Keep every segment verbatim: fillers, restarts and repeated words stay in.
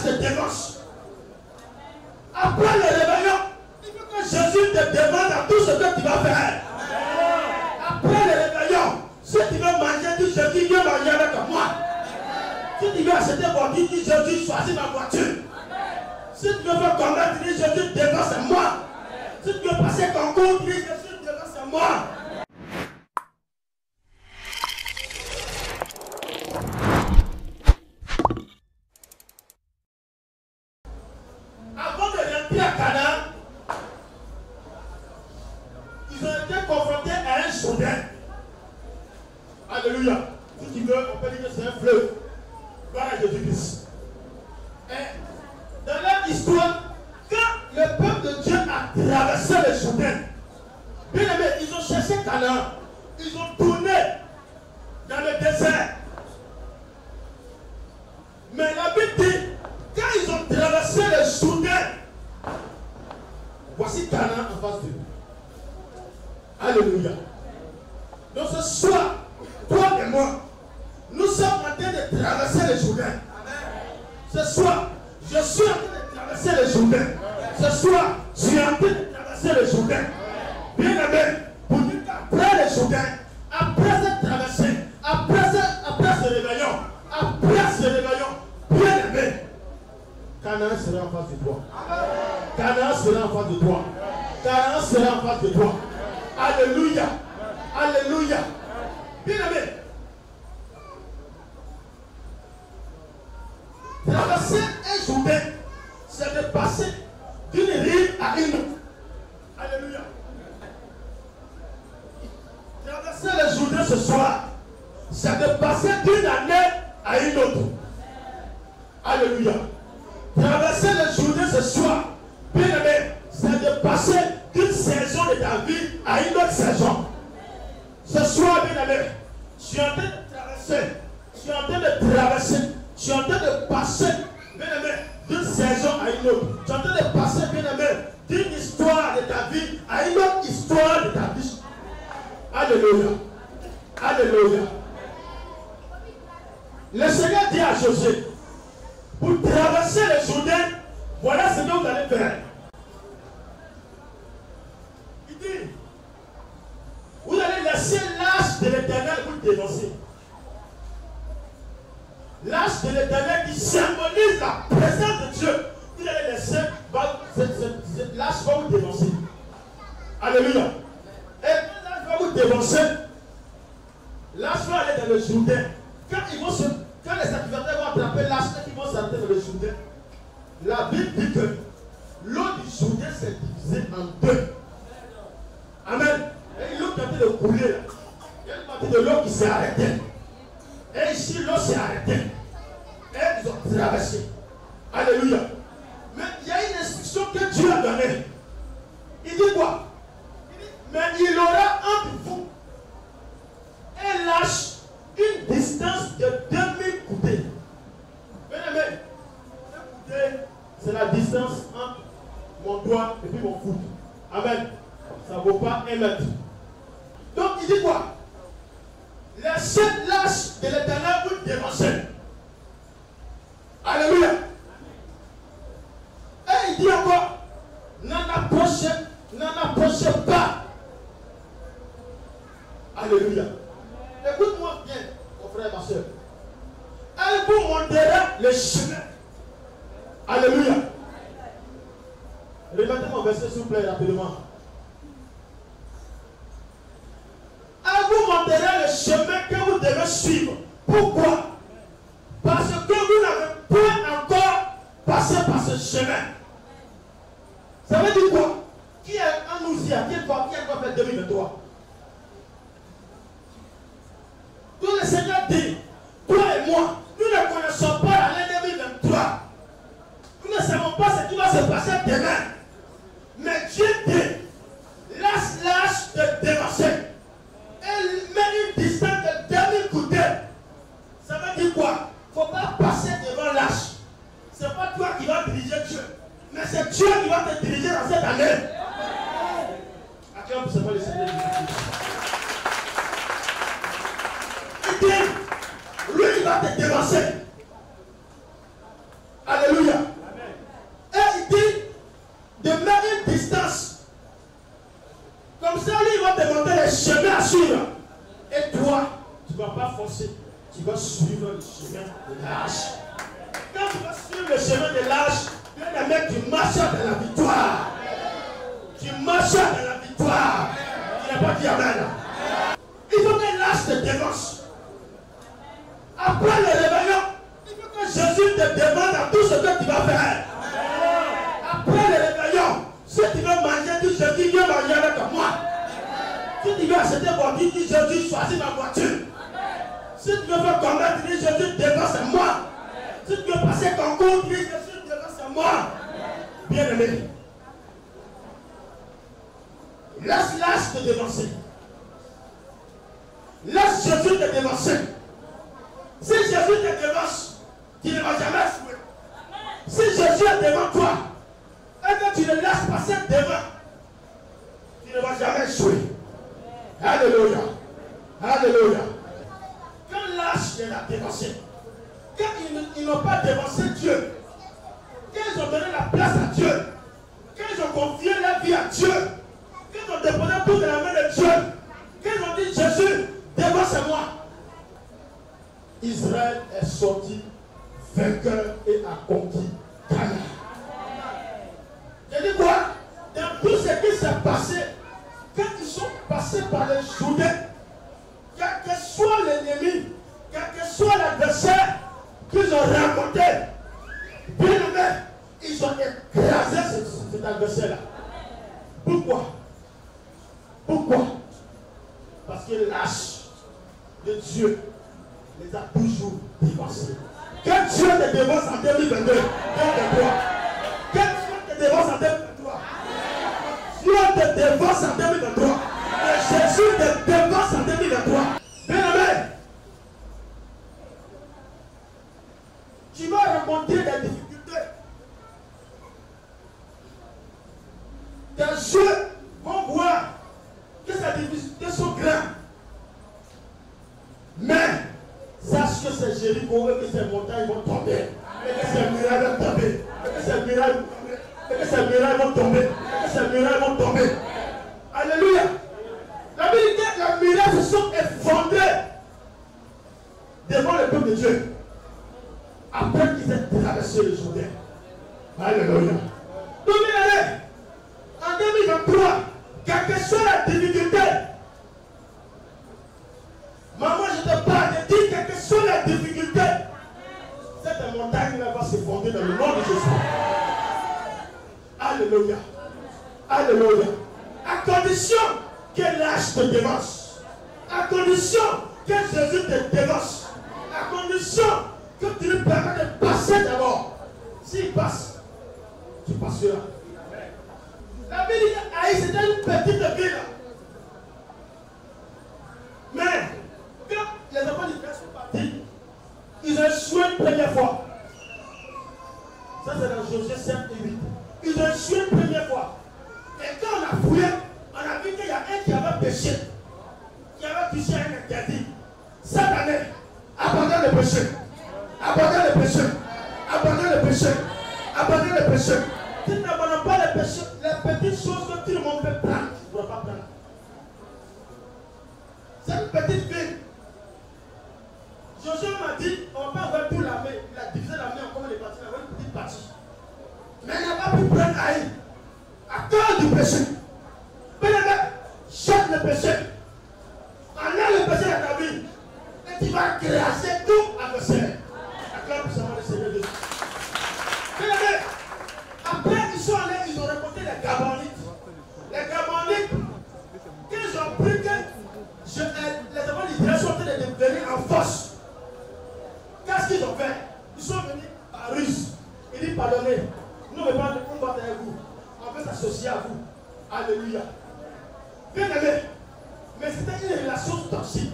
te dévance. Après le réveillon, il faut que Jésus te demande à tout ce que tu vas faire. Après le réveillon, si tu veux manger, dis Jésus, viens manger avec moi. Si tu veux acheter une voiture, dis Jésus, choisis ma voiture. Si tu veux faire combattre, dis Jésus, dévance moi. Si tu veux passer ton cours, dis Jésus, dévance moi. Avant de rentrer à Canaan, ils ont été confrontés à un Jourdain. Alléluia. Si tu veux, on peut dire que c'est un fleuve. Voilà Jésus-Christ. Et dans leur histoire, quand le peuple de Dieu a traversé le Jourdain, bien aimé, ils ont cherché Canaan. Ils ont tourné dans le désert. Mais la Bible dit, quand ils ont traversé le Jourdain, voici Canaan en face d'eux. Alléluia. Donc ce soir, toi et moi, nous sommes en train de traverser le Jourdain. Ce soir, je suis en train de traverser le Jourdain. Ce soir, je suis en train de traverser le Jourdain. Bien aimé, pour dire qu'après le Jourdain, après cette traversée, après ce, après ce réveillon, après ce réveillon, bien aimé, Canaan sera en face de toi. Canaan sera en face de toi. Canaan sera en face de toi. Alléluia. Alléluia. Bien aimé. Traverser un Jourdain, c'est de passer d'une rive à une autre. Alléluia. Traverser le Jourdain ce soir, c'est de passer d'une année à une autre. Alléluia. Traverser le Jourdain ce soir, bien aimé, c'est de passer d'une saison de ta vie à une autre saison. Ce soir, bien aimé, je suis en train de traverser, je suis en train de traverser, je suis en train de passer, bien aimé, d'une saison à une autre. Je suis en train de passer, bien aimé, d'une histoire de ta vie à une autre histoire de ta vie. Alléluia. Alléluia. Le Seigneur dit à Josué, pour traverser le Jourdain, voilà ce que vous allez faire. Il dit, vous allez laisser l'âge de l'Éternel vous dénoncer. L'âge de l'Éternel qui symbolise la présence de Dieu. Vous allez laisser, l'âge va vous dénoncer. Alléluia. Et quand l'âge va vous dénoncer, l'âge va aller dans le Jourdain. Quand, ils vont se, quand les sacrificateurs vont attraper l'âge, quand ils vont s'arrêter dans le Jourdain, la Bible dit que l'eau du Jourdain s'est divisée en deux. Amen. Et l'eau qui a été de couler là. Il y a une partie de l'eau qui s'est arrêtée. Et ici, l'eau s'est arrêtée. Et ils ont traversé. Alléluia. Mais il y a une instruction que Dieu a donnée. Il dit quoi? Il dit, mais il aura entre vous et lâche une distance de deux mille coudées. Bien aimé, deux coudées, c'est la distance entre mon doigt et puis mon coude. Amen. Ça ne vaut pas un mètre. Donc il dit quoi? Laissez l'âge de l'Éternel vous dénoncer. Alléluia. Et il dit encore, n'en approchez, n'en approchez pas. Alléluia. Écoute-moi bien, mon frère et ma soeur. Elle vous montrera le chemin. Alléluia. Remettez mon verset s'il vous plaît rapidement. Elle vous montrera le chemin que vous devez suivre. Pourquoi? Parce que vous n'avez pas encore passé par ce chemin. Ça veut dire quoi? Qui est en nous ici? Qui est quoi? Qui est quoi faire deux mille vingt-trois? Donc le Seigneur dit, toi et moi, nous ne connaissons pas l'année deux mille vingt-trois. Nous ne savons pas ce qui va se passer demain. Mais Dieu dit, laisse l'âge de démarcher. Et met une distance de deux mille coudées. Ça veut dire quoi? Il ne faut pas passer devant l'âge. Ce n'est pas toi qui vas diriger Dieu. Mais c'est Dieu qui va te diriger dans cette année. Acclame seulement le Seigneur Jésus-Christ. Il dit, lui il va te dévancer. Alléluia. vas suivre le chemin de l'âge. Quand tu vas suivre le chemin de l'âge, bien aimé, tu marches dans la victoire. Tu marches dans la victoire. Tu n'as pas dit amen. Il faut que l'âge te dévance. Après le réveillon, il faut que Jésus te demande à tout ce que tu vas faire. Après le réveillon, si tu veux manger, dis Jésus, viens manger avec moi. Si tu veux acheter une voiture, dis Jésus, choisis ma voiture. Si tu veux faire combattre, dis Jésus, devance à moi. Si tu veux passer concours, dis Jésus, devance à moi. Bien aimé. Laisse l'âge te dévancer. Laisse Jésus te dévancer. Si Jésus te dévance, tu ne vas jamais jouer. Si Jésus est devant toi, et que tu le laisses passer devant, tu ne vas jamais jouer. Alléluia. Alléluia. Quand l'âge les a dévancés, quand ils n'ont pas dévancé Dieu, quand ils ont donné la place à Dieu, quand ils ont confié leur vie à Dieu, quand ils ont déposé tout dans la main de Dieu, quand ils ont dit Jésus, dévance-moi, Israël est sorti vainqueur et a conquis Canaan. Je dis quoi? Dans tout ce qui s'est passé, quand ils sont passés par les Jourdains, quel que soit l'ennemi, quel que soit l'adversaire qu'ils ont rencontré, bien aimé, ils ont écrasé cet, cet adversaire-là. Pourquoi? Pourquoi? Parce que l'âge de Dieu les a toujours dévancés. Que Dieu te dévance en deux mille vingt-deux, deux-vingt-trois. Que Dieu te dévance en deux mille vingt-trois. Dieu te dévance en deux mille vingt-trois. Et Jésus te dévance en deux mille vingt-trois. Bien aimé, tu vas rencontrer des difficultés. Tes yeux vont voir que ces difficultés sont grandes. Mais sache que ces Jéricho et que ces montagnes vont tomber. Et que ces murailles vont tomber. Et que ces murailles vont tomber. Et que ces murailles vont tomber. Et que ces murailles vont tomber. Alléluia. La vérité, les murailles se sont effondrées devant le peuple de Dieu. Après qu'ils aient traversé le Jourdain. Alléluia. Donc, bien allez, en deux mille vingt-trois, quelle que soit la difficulté, maman, je te parle de dire quelle que soit la difficulté, cette montagne-là va se fonder dans le nom de Jésus. Alléluia. Alléluia. À condition que l'âge te dévance. À condition que Jésus te dévance. À condition que tu lui permets de passer d'abord. S'il passe, tu passeras. La ville d'Aïe, c'était une petite ville. Mais, quand les enfants d'Israël sont partis, ils ont échoué une première fois. Ça, c'est dans Josué sept et huit. Ils ont échoué une première fois. Et quand on a fouillé, on a vu qu'il y a un qui avait péché, qui avait touché un interdit. Cette année, abandonne le péché. Abandonne le péché. Abandonne le péché. Abandonne le péché. Tu n'abandonnes pas le péché. Les petites choses que tout le monde peut prendre, tu ne pourras pas prendre. C'est une petite ville. Josué m'a dit, on ne va pas avoir tout l'armée. Il a divisé l'armée en combien de parties? Il a une petite partie. Mais il n'a pas pu prendre Aïe à cause du péché. Mais chaque le péché. Enlève le péché dans ta vie. Et tu vas crasser tout adversaire. Acclame puissamment le Seigneur Jésus. Mais après, ils sont allés, ils ont rencontré les Gabonites. Les Gabonites, ils ont pris que je, les enfants d'Israël sont en train de venir en force. Qu'est-ce qu'ils ont fait? Ils sont venus à Russe. Ils disent pardonnez. Nous ne voulons pas nous combattre avec vous. On veut s'associer à vous. Alléluia. Bien aimé. Mais c'était une relation toxique.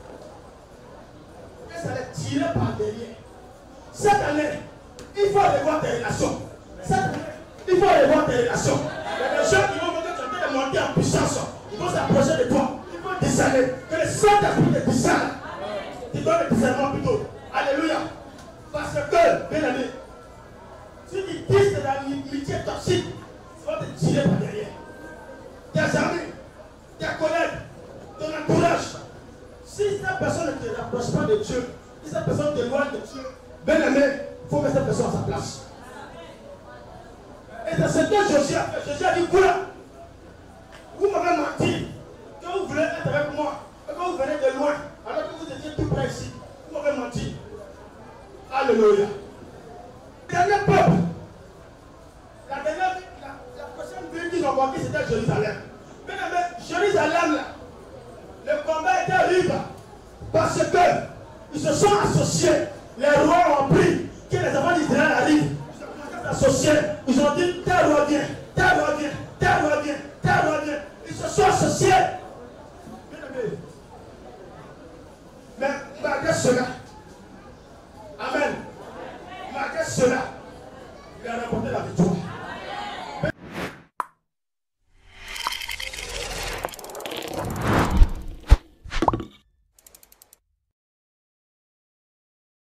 Et ça les tirait par derrière. Cette année, il faut revoir tes relations. Cette année, il faut revoir tes relations. Il y a des gens qui vont voir que tu es en train de monter en puissance. Ils vont s'approcher de toi. Il faut discerner. Que le Saint-Esprit te discerne. Tu donnes le discernement plutôt. Alléluia. Parce que, bien aimé, si tu dis de l'amitié toxique, ça va te tirer par derrière. Tes amis, tes collègues, ton entourage. Si cette personne ne te rapproche pas de Dieu, Bien aimé, il faut mettre cette personne à sa place. Et c'est ce que Josué a fait. Josué a dit, quoi? Vous m'avez menti. Quand vous voulez être avec moi, quand vous venez de loin, alors que vous étiez tout près ici, vous m'avez menti. Alléluia. Dernier peuple. La dernière, la, la prochaine ville qu'ils ont conquis, c'était Jérusalem. Mais Jérusalem, là, le combat était libre. Parce que ils se sont associés. Les rois ont pris que les enfants d'Israël arrivent. Ils ont commencé à s'associer. Ils ont dit, tel roi vient, tel roi vient, tel roi vient, tel roi vient. Ils se sont associés. Mais malgré cela, amen, malgré cela, il a remporté la victoire.